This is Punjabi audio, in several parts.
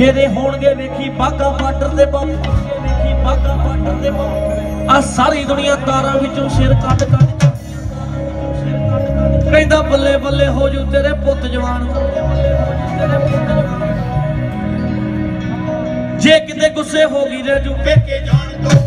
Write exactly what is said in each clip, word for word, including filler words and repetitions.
ਤੇਰੇ ਹੋਣਗੇ ਵੇਖੀ ਬਾਗਾ ਬਾਰਡਰ ਦੇ ਬਾਪੂ, ਵੇਖੀ ਬਾਗਾ ਬਾਰਡਰ ਦੇ ਬਾਪੂ। ਆ ਸਾਰੀ ਦੁਨੀਆ ਤਾਰਾਂ ਵਿੱਚੋਂ ਸਿਰ ਕੱਢ ਕੱਢ ਕਹਿੰਦਾ ਬੱਲੇ ਬੱਲੇ ਹੋ ਜੂ ਤੇਰੇ ਪੁੱਤ ਜਵਾਨ। ਜੇ ਕਿਤੇ ਗੁੱਸੇ ਹੋ ਗਈ ਰਹਿ ਜੂ ਪੇਕੇ ਜਾਣ ਤੋਂ।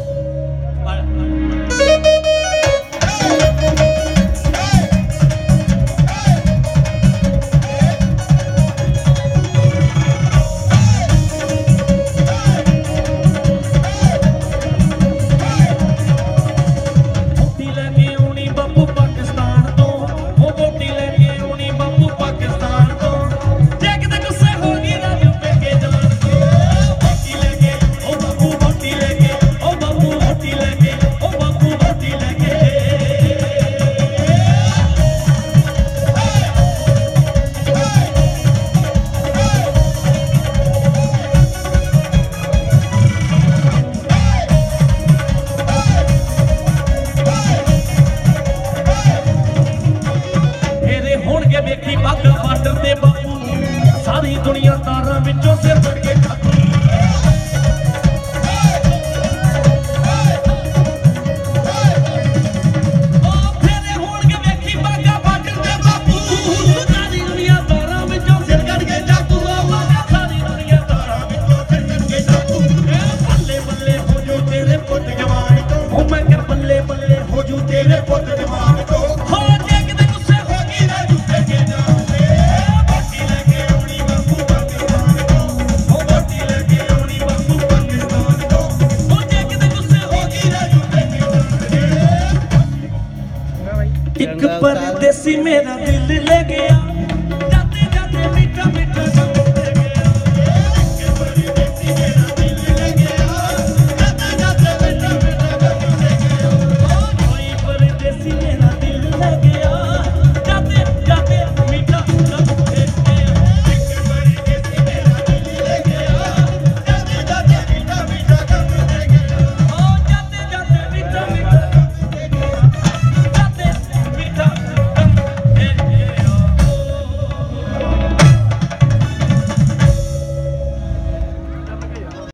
ਵੇਖੀ ਬਾਗਾ ਬਾਰਡਰ ਤੇ ਬਾਪੂ, ਸਾਰੀ ਦੁਨੀਆ ਤਾਰਾਂ ਵਿੱਚੋਂ ਸਿਰ ਫੜ ਕੇ